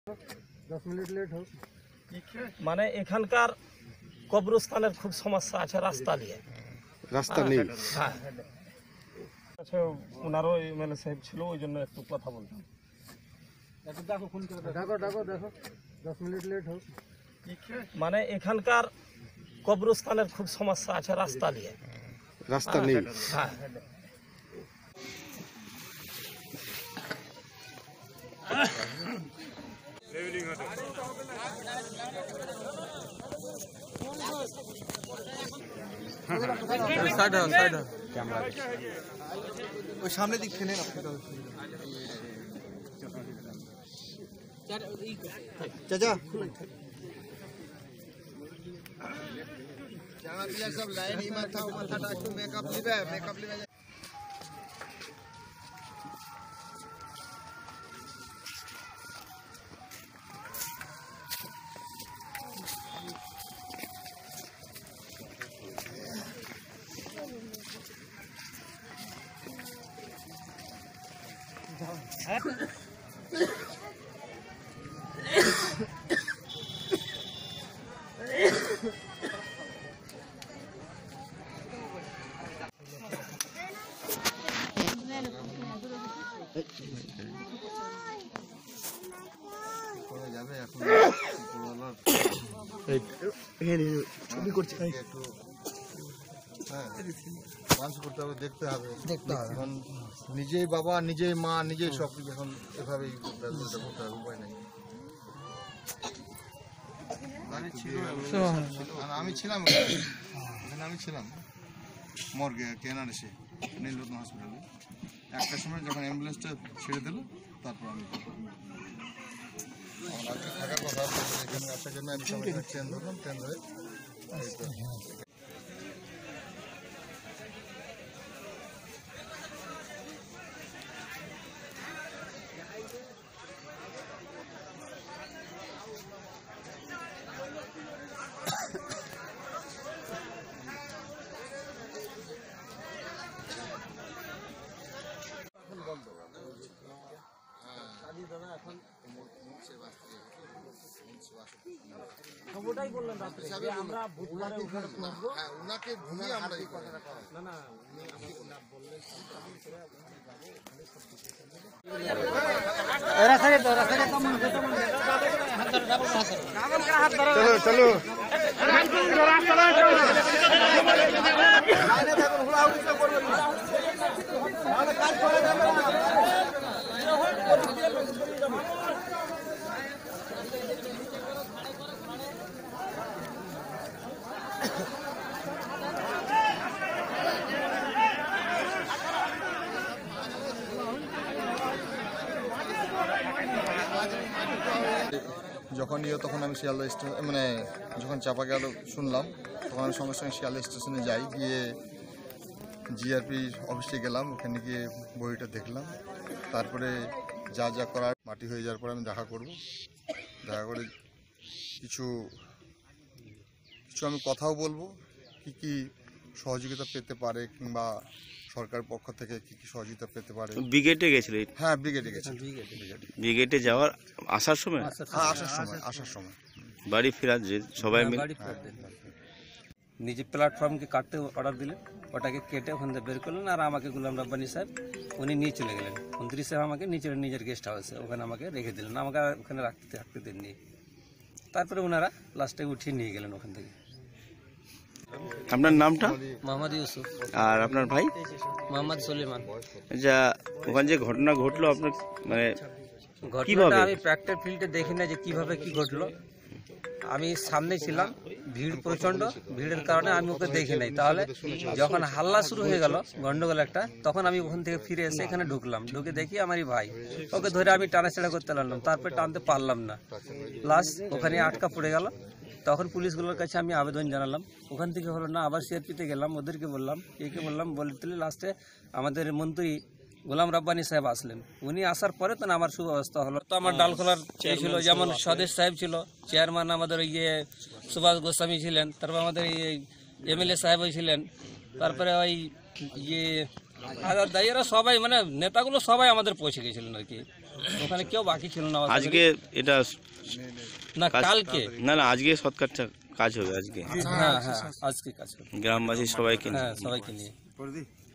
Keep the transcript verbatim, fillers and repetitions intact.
দশ minute late হোক। মানে এখানকার কবরস্থানের খুব সমস্যা আছে রাস্তা নিয়ে, রাস্তা নেই। হ্যাঁ আচ্ছা, ওনারও এমএলএ সাহেব ছিল, ওই জন্য একটু কথা বলতাম। ডাকো ডাকো দেখো, দশ মিনিট লেট হোক। মানে এখানকার কবরস্থানের খুব সমস্যা আছে রাস্তা নিয়ে, রাস্তা নেই। হ্যাঁ ওই সামনে দিক থেকে চাচা सब लाइन ही माथा माथा डाकू मेकअप लिबे मेकअप लिबे ছবি করছি একটু হ্যাঁ ডান্স করতে হবে, দেখতে হবে দেখতে হবে এখন নিজেই বাবা নিজেই মা নিজেই সব কিছু এখন এভাবেই ব্যবস্থা করতে হবে, উপায় নেই। আমি ছিলাম এখানে, আমি ছিলাম মর্গে কেনারেসে নীলরত্ন হসপিটালে একটার সময় যখন অ্যাম্বুলেন্সটা ছেড়ে দিল, তারপর আমি আমার আজকে থাকার কথা এখানে আসার জন্য আমি সময় ট্রেন ধরলাম, ট্রেন ধরে ওটাই বললেন রাত্রে যে আমরা বুধবারে ওখানে পৌঁছবো। হ্যাঁ ওনাকে ঘুমিয়ে আমরা এই কথাটা না না চলো চলো যখন ইয়ে তখন আমি শিয়ালদা স্টেশন মানে যখন চাপা গেল শুনলাম, তখন আমি সঙ্গে সঙ্গে শিয়ালদা স্টেশনে যাই, গিয়ে জিআরপি অফিসে গেলাম, ওখানে গিয়ে বইটা দেখলাম, তারপরে যা যা করার মাটি হয়ে যাওয়ার পরে আমি দেখা করব, দেখা করে কিছু কিছু আমি কথাও বলবো, কি কি সহযোগিতা পেতে পারে কিংবা সরকার পক্ষ থেকে কি কি সহযোগিতা পেতে পারে। ব্রিগেডে গেছিল? হ্যাঁ ব্রিগেডে গেছে। ব্রিগেডে যাওয়ার আসার সময় হ্যাঁ আসার সময় আসার সময় বাড়ি ফেরার যে সবাই মিলে নিজে প্ল্যাটফর্মকে কাটতে অর্ডার দিলেন, ওটাকে কেটে ওখান থেকে বের করলেন, আর আমাকে গোলাম রাব্বানি সাহেব উনি নিয়ে চলে গেলেন। মন্ত্রী সাহেব আমাকে নিচে নিজের গেস্ট হাউসে ওখানে আমাকে রেখে দিলেন, আমাকে আর ওখানে রাখতে থাকতে দেননি। তারপরে ওনারা লাস্টে উঠিয়ে নিয়ে গেলেন ওখান থেকে। আপনার নামটা? মোহাম্মদ ইউসুফ। আর আপনার ভাই? মোহাম্মদ সুলেমান। যা ওখানে যে ঘটনা ঘটলো আপনার মানে ঘটনাটা আমি প্র্যাকটিক্যাল ফিল্ডে দেখি না যে কিভাবে কি ঘটলো, আমি সামনে ছিলাম, ভিড় প্রচন্ড, ভিড়ের কারণে আমি ওকে দেখি নাই। তাহলে যখন হাল্লা শুরু হয়ে গেল গন্ডগোল একটা, তখন আমি ওখান থেকে ফিরে এসে এখানে ঢুকলাম, ঢুকে দেখি আমারই ভাই, ওকে ধরে আমি টানাছেড়া করতে লাগলাম, তারপরে টানতে পারলাম না, লাস্ট ওখানে আটকা পড়ে গেল। তখন পুলিশগুলোর কাছে আমি আবেদন জানালাম, ওখান থেকে হলো না, আবার সিআরপিতে গেলাম, ওদেরকে বললাম, একে বললাম, বলতে লাস্টে আমাদের মন্ত্রী গোলাম রাব্বানি সাহেব আসলেন, উনি আসার পরে তো আমার সুব্যবস্থা হলো। তো আমার ডাল খোলার ছিল, যেমন স্বদেশ সাহেব ছিল চেয়ারম্যান, আমাদের ইয়ে সুভাষ গোস্বামী ছিলেন, তারপর আমাদের এমএলএ সাহেব ছিলেন, তারপরে ওই ইয়ে আজাদ দাইয়েরা সবাই মানে নেতাগুলো সবাই আমাদের পৌঁছে গেছিলেন আর কি। ওখানে কেউ বাকি ছিল না। আজকে এটা না কাজ- কালকে, না না আজকে সৎকারটা কাজ হবে আজকে হ্যাঁ হ্যাঁ আজকে কাজ হবে। গ্রামবাসী সবাইকে নিয়ে। হ্যাঁ সবাইকে নিয়ে।